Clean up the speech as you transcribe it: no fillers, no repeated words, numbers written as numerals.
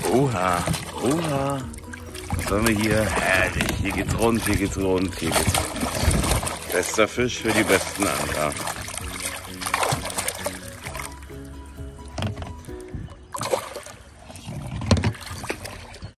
Oha, oha. Was haben wir hier? Herrlich. Hier geht's rund, hier geht's rund, hier geht's rund. Bester Fisch für die besten Angler.